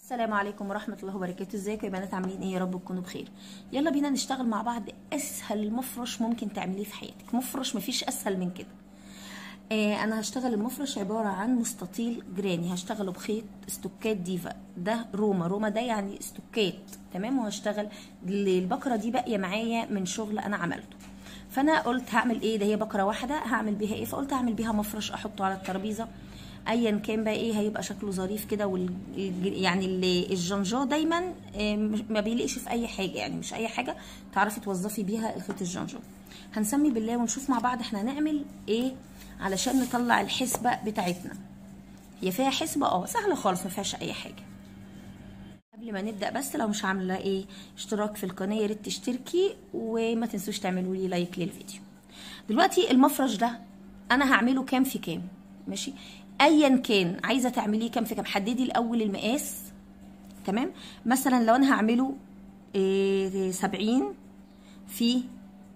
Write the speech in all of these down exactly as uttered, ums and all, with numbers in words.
السلام عليكم ورحمة الله وبركاته. ازيكم يا بنات؟ عاملين ايه؟ يا رب تكونوا بخير. يلا بينا نشتغل مع بعض اسهل مفرش ممكن تعمليه في حياتك. مفرش مفيش اسهل من كده. آه انا هشتغل المفرش عبارة عن مستطيل جراني، هشتغله بخيط استوكات ديفا. ده روما روما ده يعني استوكات، تمام. وهشتغل البكرة دي باقية معايا من شغل انا عملته، فانا قلت هعمل ايه؟ ده هي بكرة واحدة هعمل بيها ايه؟ فقلت هعمل بيها مفرش احطه على الترابيزة ايا كان بقى ايه، هيبقى شكله ظريف كده. وال... يعني الجنجاه دايما ما بيليقش في اي حاجه، يعني مش اي حاجه تعرفي توظفي بيها خيط الجنجاه. هنسمي بالله ونشوف مع بعض احنا هنعمل ايه علشان نطلع الحسبه بتاعتنا. هي فيها حسبه اه سهله خالص، ما فيهاش اي حاجه. قبل ما نبدا بس لو مش عامله ايه اشتراك في القناه يا ريت تشتركي، وما تنسوش تعملوا لي لايك للفيديو. دلوقتي المفرش ده انا هعمله كام في كام؟ ماشي، ايا كان عايزه تعمليه كام في كام. حددي الاول المقاس، تمام. مثلا لو انا هعمله إيه سبعين في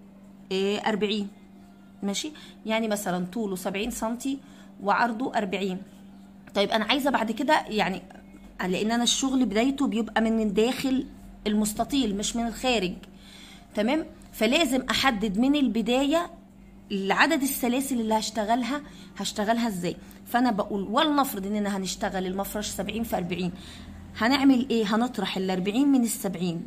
إيه اربعين، ماشي، يعني مثلا طوله سبعين سنتي وعرضه اربعين. طيب انا عايزه بعد كده، يعني لان انا الشغل بدايته بيبقى من الداخل المستطيل مش من الخارج، تمام. فلازم احدد من البدايه العدد السلاسل اللي هشتغلها هشتغلها ازاي. فانا بقول ولنفرض اننا هنشتغل المفرش سبعين في اربعين، هنعمل ايه؟ هنطرح ال اربعين من ال سبعين،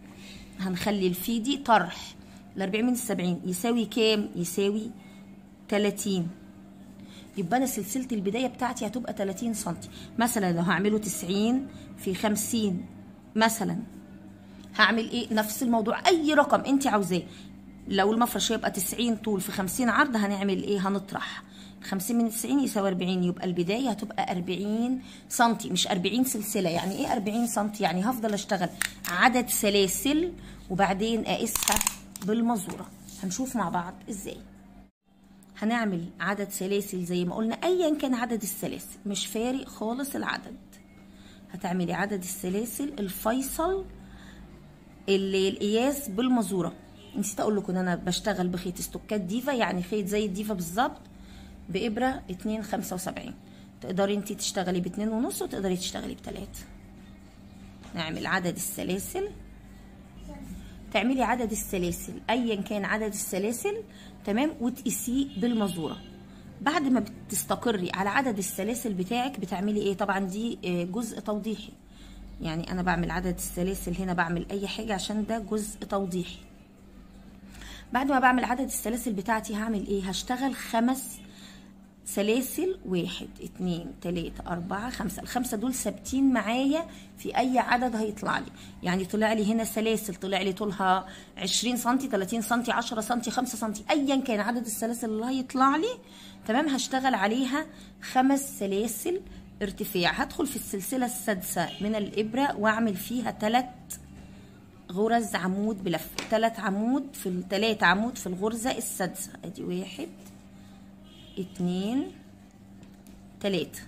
هنخلي الفي دي طرح. ال اربعين من ال سبعين يساوي كام؟ يساوي تلاتين. يبقى انا سلسله البدايه بتاعتي هتبقى تلاتين سنتي. مثلا لو هعمله تسعين في خمسين مثلا، هعمل ايه؟ نفس الموضوع، اي رقم انت عاوزاه. لو المفرش هيبقى تسعين طول في خمسين عرض، هنعمل ايه؟ هنطرح خمسين من تسعين يساوي اربعين، يبقى البدايه هتبقى اربعين سنتي مش اربعين سلسله. يعني ايه اربعين سنتي؟ يعني هفضل اشتغل عدد سلاسل وبعدين اقيسها بالمزوره. هنشوف مع بعض ازاي. هنعمل عدد سلاسل زي ما قلنا، ايا كان عدد السلاسل مش فارق خالص العدد. هتعملي عدد السلاسل الفيصل اللي القياس بالمزوره. نسيت اقول لكم ان انا بشتغل بخيط استوكات ديفا، يعني خيط زي الديفا بالظبط، بابره اتنين خمسة وسبعين. تقدري انت تشتغلي باتنين ونص وتقدري تشتغلي بتلاتة. نعمل عدد السلاسل، تعملي عدد السلاسل ايا كان عدد السلاسل، تمام، وتقيسيه بالمزوره. بعد ما بتستقري على عدد السلاسل بتاعك بتعملي ايه؟ طبعا دي جزء توضيحي، يعني انا بعمل عدد السلاسل هنا، بعمل اي حاجه عشان ده جزء توضيحي. بعد ما بعمل عدد السلاسل بتاعتي هعمل ايه؟ هشتغل خمس سلاسل، واحد اتنين تلاتة اربعة خمسة. الخمسة دول ثابتين معايا في اي عدد هيطلع لي. يعني طلع لي هنا سلاسل طلع لي طولها عشرين سنتي تلاتين سنتي عشرة سنتي خمسة سنتي، ايا كان عدد السلاسل اللي هيطلع لي، تمام. هشتغل عليها خمس سلاسل ارتفاع. هدخل في السلسلة السادسة من الابرة واعمل فيها تلات غرز عمود بلف. تلات عمود في التلات عمود في الغرزة السادسة. ادي واحد اتنين تلاتة.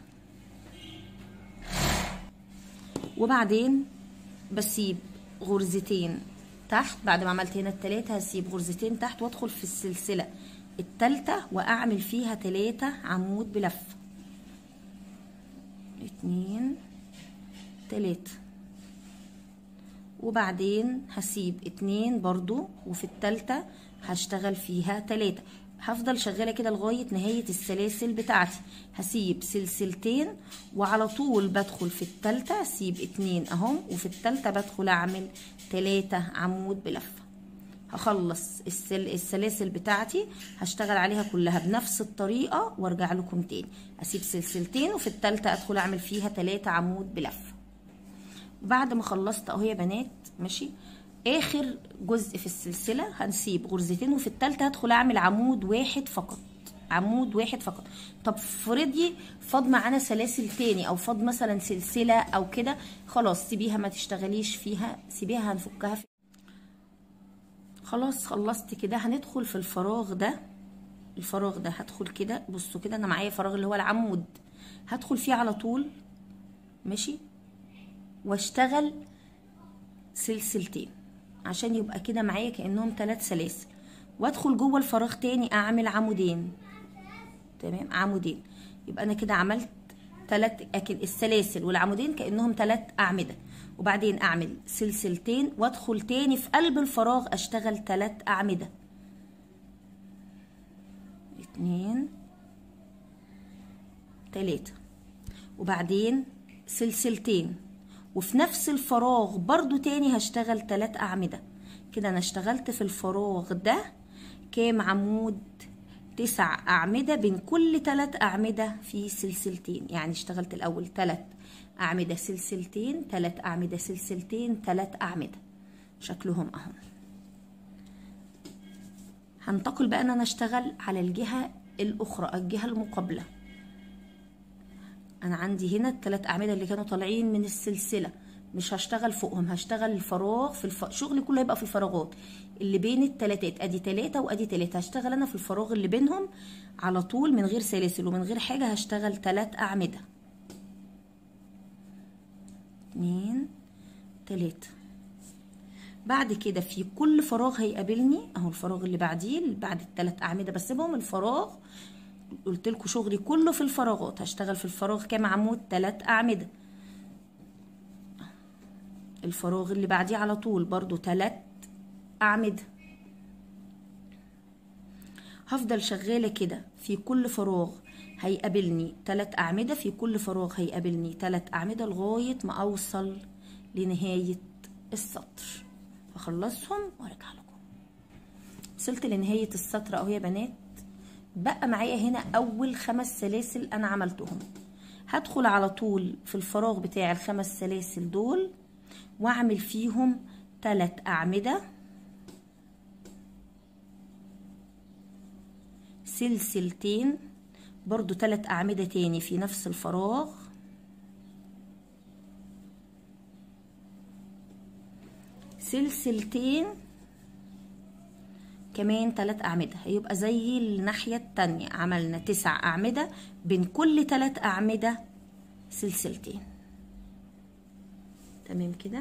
وبعدين بسيب غرزتين تحت. بعد ما عملت هنا التلاتة هسيب غرزتين تحت وادخل في السلسلة التالتة واعمل فيها تلاتة عمود بلف. اتنين تلاتة. وبعدين هسيب اتنين برضو، وفي التالتة هشتغل فيها تلاتة. هفضل شغالة كده لغاية نهاية السلاسل بتاعتي. هسيب سلسلتين وعلى طول بدخل في التالتة، هسيب اتنين اهم، وفي التالتة بدخل اعمل تلاتة عمود بلفة. هخلص السل... السلاسل بتاعتي هشتغل عليها كلها بنفس الطريقة وارجع لكم تاني. اسيب سلسلتين وفي التالتة ادخل اعمل فيها تلاتة عمود بلفة. بعد ما خلصت اهو يا بنات، ماشي، اخر جزء في السلسله هنسيب غرزتين وفي الثالثه هدخل اعمل عمود واحد فقط. عمود واحد فقط. طب فرضي فاض معانا سلاسل تاني او فاض مثلا سلسله او كده، خلاص سيبيها ما تشتغليش فيها، سيبيها هنفكها في. خلاص خلصت كده. هندخل في الفراغ ده. الفراغ ده هدخل كده، بصوا كده انا معايا فراغ اللي هو العمود، هدخل فيه على طول، ماشي، واشتغل سلسلتين عشان يبقى كده معايا كأنهم ثلاث سلاسل، وادخل جوه الفراغ تاني اعمل عمودين، تمام، عمودين. يبقى انا كده عملت تلات، اكن السلاسل والعمودين كانهم تلات اعمده، وبعدين اعمل سلسلتين وادخل تاني في قلب الفراغ اشتغل تلات اعمده، اتنين تلاته، وبعدين سلسلتين، وفي نفس الفراغ برضو تاني هشتغل تلات اعمده. كده انا اشتغلت في الفراغ ده كام عمود؟ تسع اعمده، بين كل تلات اعمده في سلسلتين، يعني اشتغلت الاول تلات اعمده سلسلتين، تلات اعمده سلسلتين، تلات اعمده، شكلهم اهو. هنتقل بقى ان انا اشتغل على الجهه الاخرى، الجهه المقابله. انا عندي هنا التلات اعمده اللي كانوا طالعين من السلسله، مش هشتغل فوقهم، هشتغل الفراغ في الف... شغلي كله هيبقى في الفراغات اللي بين التلاتات، ادي تلاته وادي تلاته، هشتغل انا في الفراغ اللي بينهم على طول من غير سلاسل ومن غير حاجه، هشتغل تلات اعمده، اتنين تلاته. بعد كده في كل فراغ هيقابلني اهو الفراغ اللي بعديه بعد التلات اعمده بسيبهم، الفراغ قلت لكم شغلي كله في الفراغات، هشتغل في الفراغ كام عمود؟ تلات اعمده. الفراغ اللي بعديه على طول برضو تلات اعمده. هفضل شغاله كده في كل فراغ هيقابلني تلات اعمده، في كل فراغ هيقابلني تلات اعمده لغايه ما اوصل لنهايه السطر، هخلصهم وارجع لكم. وصلت لنهايه السطر اهو يا بنات. بقى معايا هنا اول خمس سلاسل انا عملتهم، هدخل على طول في الفراغ بتاع الخمس سلاسل دول واعمل فيهم تلات اعمده سلسلتين، برضو تلات اعمده تاني في نفس الفراغ، سلسلتين كمان تلات اعمده، هيبقى زي الناحيه التانيه، عملنا تسع اعمده بين كل تلات اعمده سلسلتين. تمام كده،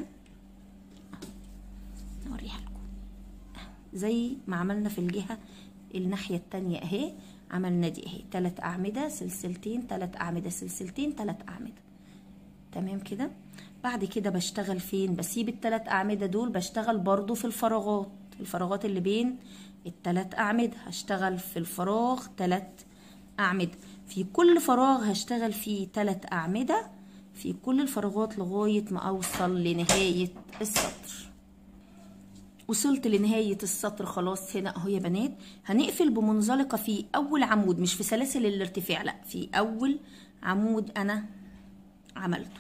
نوريها لكم زي ما عملنا في الجهه الناحيه التانيه اهي، عملنا دي اهي تلات اعمده سلسلتين، تلات اعمده سلسلتين، تلات اعمده. تمام كده. بعد كده بشتغل فين؟ بسيب التلات اعمده دول، بشتغل برضو في الفراغات، الفراغات اللي بين التلات اعمده، هشتغل في الفراغ تلات اعمده، في كل فراغ هشتغل فيه تلات اعمده في كل الفراغات لغايه ما اوصل لنهايه السطر. وصلت لنهايه السطر خلاص. هنا اهو يا بنات هنقفل بمنزلقه في اول عمود، مش في سلاسل الارتفاع، لا في اول عمود انا عملته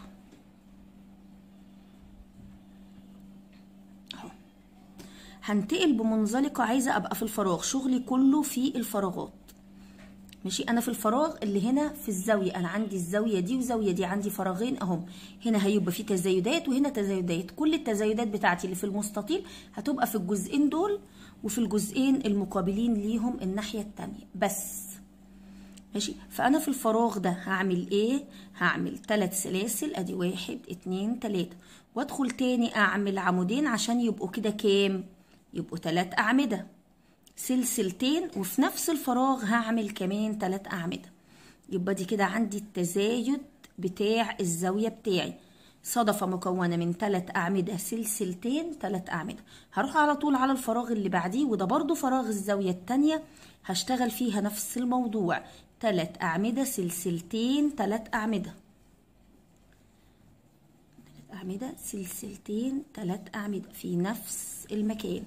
اهو. هنتقل بمنزلقه، عايزه ابقى في الفراغ، شغلي كله في الفراغات ماشي. انا في الفراغ اللي هنا في الزاويه، انا عندي الزاويه دي وزاويه دي، عندي فراغين اهم، هنا هيبقى في تزايدات وهنا تزايدات، كل التزايدات بتاعتي اللي في المستطيل هتبقى في الجزئين دول وفي الجزئين المقابلين ليهم الناحيه التانيه بس ماشي. فانا في الفراغ ده هعمل ايه؟ هعمل ثلاث سلاسل، ادي واحد اتنين تلاته، وادخل تاني اعمل عمودين عشان يبقوا كده كام؟ يبقوا تلات اعمده، سلسلتين، وفي نفس الفراغ هعمل كمان تلات اعمده. يبقى دي كده عندي التزايد بتاع الزاويه بتاعي، صدفه مكونه من تلات اعمده سلسلتين تلات اعمده. هروح على طول على الفراغ اللي بعديه، وده برضو فراغ الزاويه التانيه، هشتغل فيها نفس الموضوع، تلات اعمده سلسلتين تلات اعمده، تلات اعمده سلسلتين تلات اعمده في نفس المكان،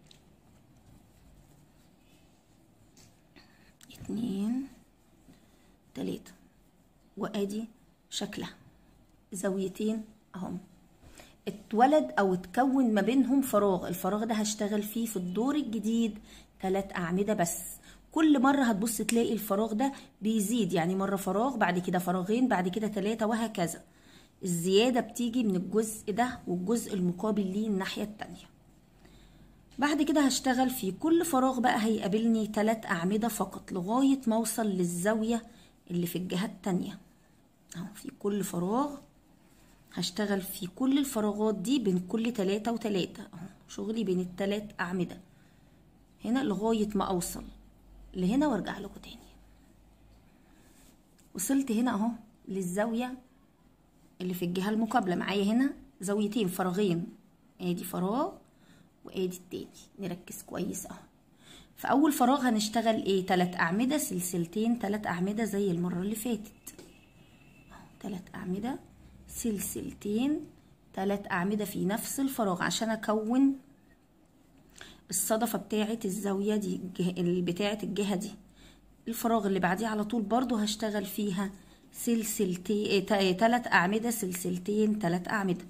اتنين تلاته، وادي شكلها زاويتين اهم اتولد او اتكون ما بينهم فراغ. الفراغ ده هشتغل فيه في الدور الجديد تلات اعمده بس. كل مره هتبص تلاقي الفراغ ده بيزيد، يعني مره فراغ بعد كده فراغين بعد كده تلاته وهكذا. الزياده بتيجي من الجزء ده والجزء المقابل ليه الناحيه التانيه. بعد كده هشتغل في كل فراغ بقى هيقابلني تلات اعمده فقط لغايه ما اوصل للزاويه اللي في الجهه التانيه اهو. في كل فراغ هشتغل في كل الفراغات دي بين كل تلاته وتلاته اهو، شغلي بين التلات اعمده هنا لغايه ما اوصل لهنا وارجع لكم تاني. وصلت هنا اهو للزاويه اللي في الجهه المقابله. معايا هنا زاويتين فراغين، ادي فراغ وادي التاني. نركز كويس اهو. في اول فراغ هنشتغل ايه؟ تلات اعمده سلسلتين، تلات اعمده زي المره اللي فاتت اهو، تلات اعمده سلسلتين، تلات اعمده في نفس الفراغ عشان اكون الصدفه بتاعه الزاويه دي بتاعه الجهه دي. الفراغ اللي بعديه على طول برضو هشتغل فيها سلسلتين، تلات اعمده سلسلتين، تلات اعمده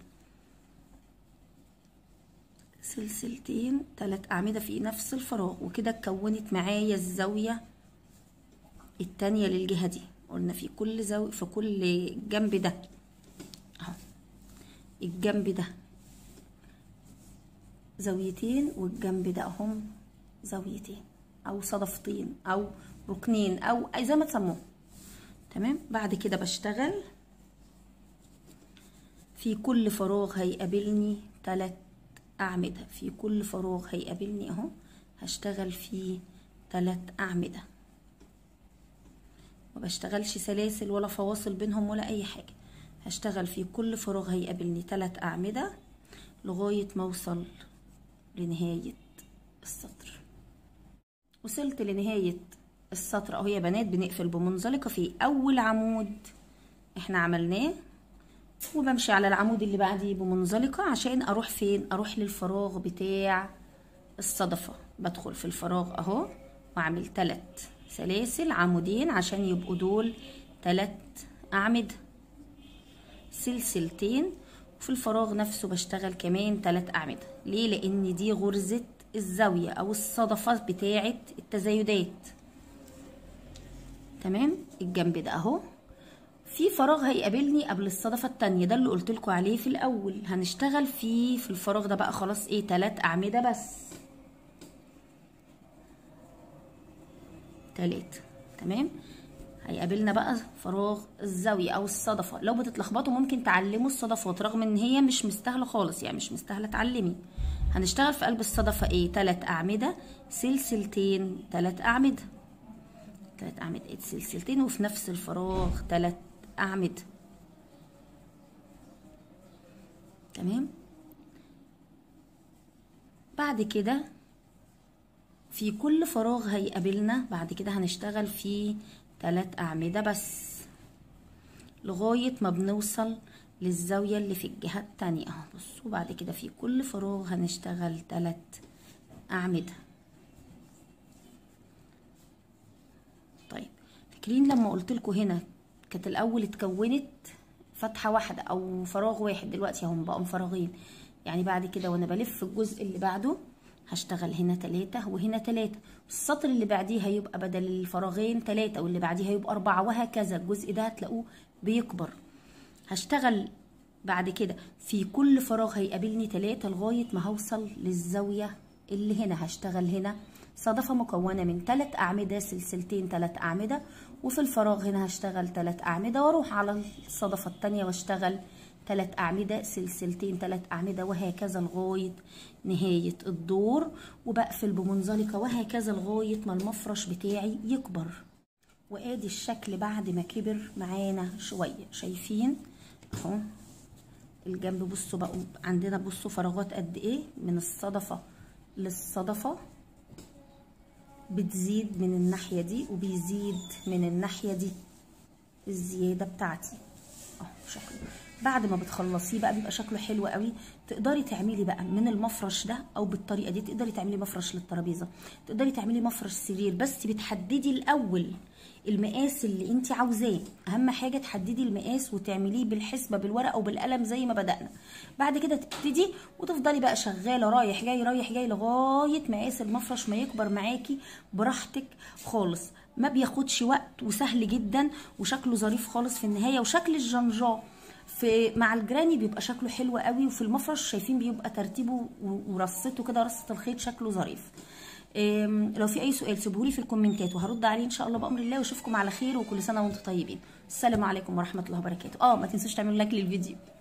سلسلتين، تلات اعمده في نفس الفراغ. وكده اتكونت معايا الزاويه التانية للجهه دي. قلنا في كل زاويه في كل جنب ده اهو، الجنب ده زاويتين والجنب ده اهم زاويتين او صدفتين او ركنين او زي ما تسموه. تمام. بعد كده بشتغل في كل فراغ هيقابلني تلات اعمده، في كل فراغ هيقابلني اهو هشتغل فيه تلات اعمده. ما بشتغلش سلاسل ولا فواصل بينهم ولا اي حاجه. هشتغل في كل فراغ هيقابلني تلات اعمده لغايه ما اوصل لنهايه السطر. وصلت لنهايه السطر اهو يا بنات. بنقفل بمنزلقه في اول عمود احنا عملناه، وبمشي على العمود اللي بعديه بمنزلقه عشان اروح فين؟ اروح للفراغ بتاع الصدفه. بدخل في الفراغ اهو واعمل تلات سلاسل عمودين عشان يبقوا دول تلات اعمده سلسلتين. وفي الفراغ نفسه بشتغل كمان تلات اعمده. ليه؟ لان دي غرزه الزاويه او الصدفه بتاعه التزايدات. تمام. الجنب ده اهو في فراغ هيقابلني قبل الصدفه التانية، ده اللي قلت لكم عليه في الاول. هنشتغل فيه في الفراغ ده بقى خلاص ايه؟ تلات اعمده بس، تلاتة. تمام. هيقابلنا بقى فراغ الزاويه او الصدفه. لو بتتلخبطوا ممكن تعلموا الصدفات رغم ان هي مش مستاهله خالص، يعني مش مستاهله تعلمي. هنشتغل في قلب الصدفه ايه؟ تلات اعمده سلسلتين، تلات اعمده تلات اعمده سلسلتين، وفي نفس الفراغ تلات اعمده. تمام. بعد كده في كل فراغ هيقابلنا بعد كده هنشتغل فيه تلات اعمده بس لغايه ما بنوصل للزاويه اللي في الجهه التانية اهو. بصوا بعد كده في كل فراغ هنشتغل تلات اعمده. طيب فاكرين لما قلت لكم هنا كانت الاول اتكونت فتحه واحده او فراغ واحد، دلوقتي اهم بقوا فراغين. يعني بعد كده وانا بلف الجزء اللي بعده هشتغل هنا تلاتة وهنا تلاتة، السطر اللي بعديه هيبقى بدل الفراغين تلاتة واللي بعديه هيبقى أربعة، وهكذا. الجزء ده هتلاقوه بيكبر. هشتغل بعد كده في كل فراغ هيقابلني تلاتة لغاية ما هوصل للزاوية اللي هنا. هشتغل هنا صدفة مكونة من تلات أعمدة سلسلتين، تلات أعمدة، وفي الفراغ هنا هشتغل تلات أعمدة، واروح على الصدفة التانية واشتغل تلات أعمدة سلسلتين، تلات أعمدة، وهكذا لغاية نهاية الدور. وبقفل بمنزلقة وهكذا لغاية ما المفرش بتاعي يكبر. وادي الشكل بعد ما كبر معانا شوية. شايفين اهو الجنب؟ بصوا بقوا عندنا، بصوا فراغات قد ايه من الصدفة للصدفة. بتزيد من الناحية دي وبيزيد من الناحية دي الزيادة بتاعتي اهو شكله. بعد ما بتخلصيه بقى بيبقى شكله حلو قوي. تقدري تعملي بقى من المفرش ده او بالطريقه دي، تقدري تعملي مفرش للترابيزه، تقدري تعملي مفرش سرير، بس بتحددي الاول المقاس اللي انت عاوزاه. اهم حاجه تحددي المقاس وتعمليه بالحسبه بالورقه وبالقلم زي ما بدأنا. بعد كده تبتدي وتفضلي بقى شغاله رايح جاي رايح جاي لغايه مقاس المفرش ما يكبر معاكي براحتك خالص. ما بياخدش وقت وسهل جدا وشكله ظريف خالص في النهايه. وشكل الجنجاه في مع الجراني بيبقى شكله حلو قوي، وفي المفرش شايفين بيبقى ترتيبه ورصته كده، رصه الخيط شكله ظريف. لو في اي سؤال سيبهولي في الكومنتات وهرد عليه ان شاء الله بامر الله. واشوفكم على خير وكل سنه وانتم طيبين. السلام عليكم ورحمه الله وبركاته. اه ما تنسوش تعملوا لايك للفيديو.